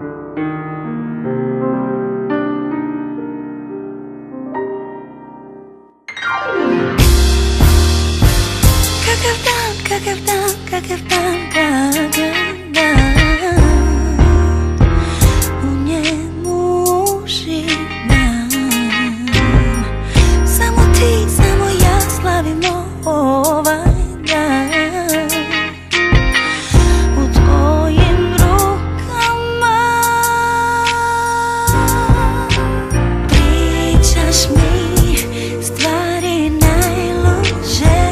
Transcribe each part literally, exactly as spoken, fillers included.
Kakav dan, kakav dan, kakav dan, kakav dan u njemu živim. Samo ti, samo ja slavimo ovaj dan u tvojim rukama. Pričaš mi stvari najluđe,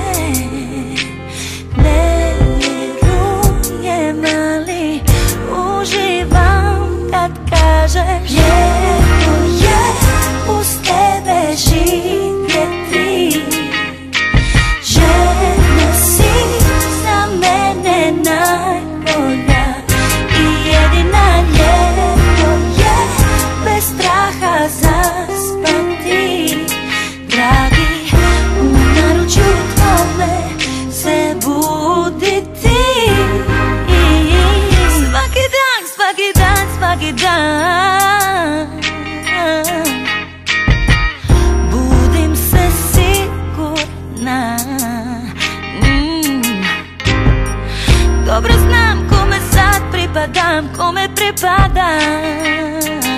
ne vjerujem, ali uživam kad kažeš lijepo je uz tebe živjeti. Žena si za mene najbolja i jedina. Lijepo je bez straha zaspati, dragi, u naručju tvome se buditi. Svaki dan, svaki dan, svaki dan budim se sigurna. mm. Dobro znam kome sad pripadam, kome pripadam.